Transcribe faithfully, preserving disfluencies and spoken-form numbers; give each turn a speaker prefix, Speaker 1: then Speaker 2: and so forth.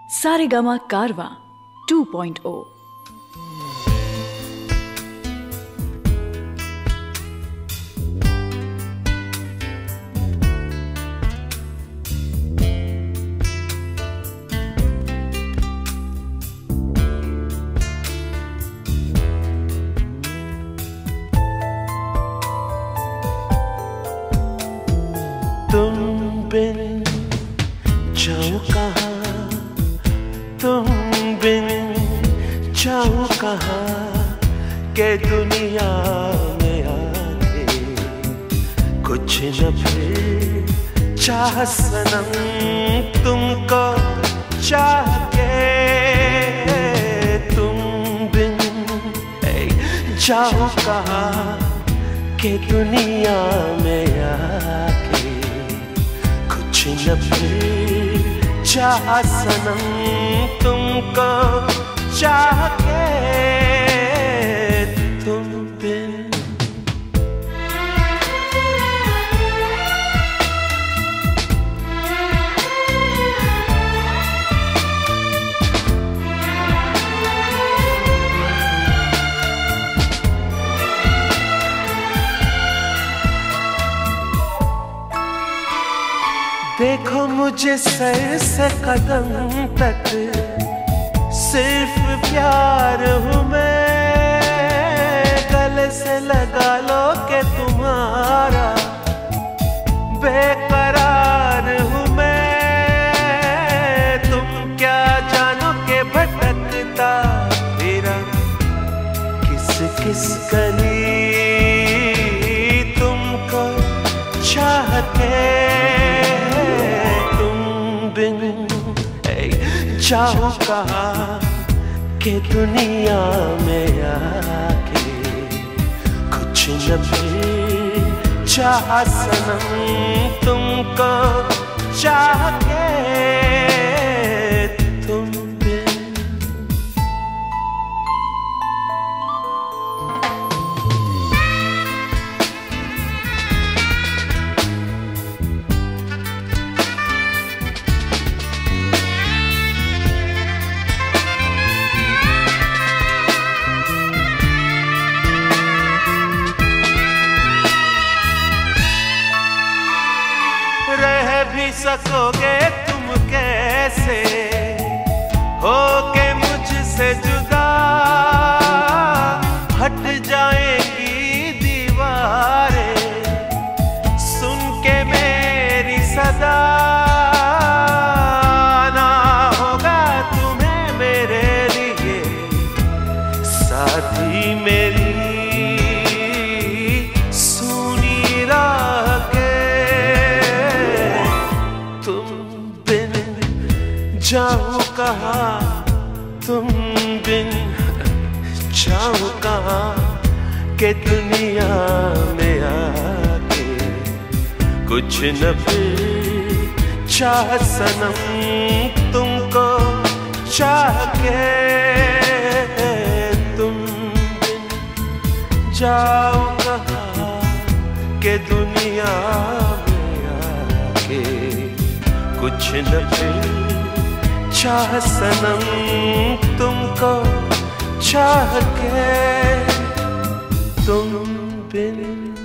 Speaker 1: सारेगामा कारवा two point ओ।
Speaker 2: तुम बिन जाऊं कहाँ, तुम बिन जाऊं कहाँ के दुनिया में आके कुछ न फिर चाह सनम तुमको चाह के। तुम बिन जाऊं कहाँ के दुनिया में आके कुछ न फिर चाह सनम तुमको चाह के। तुम बिन देखो मुझे सर से कदम तक सिर्फ प्यार हूँ मैं। गले से लगा लो के तुम्हारा बेकरार हूँ मैं। तुम क्या जानो के भटकता फिरा किस किस गली तुमको चाह के। जाऊं कहाँ के दुनिया में आके कुछ न फिर चाह सनम तुमको चाह के। तुम रह भी सकोगे तुम कैसे होके मुझसे जुदा। हट जाएंगी दीवारें सुन के मेरी सदा। ना होगा तुम्हें मेरे लिए साथी मेरी सुनी राह के। जाऊं कहाँ तुम बिन जाऊं कहाँ के दुनिया में आके कुछ न फिर चाह सनम तुमको चाह के। तुम बिन जाऊं कहाँ के दुनिया में आके कुछ न फिर चाह सनम तुमको चाह के। तुम बिन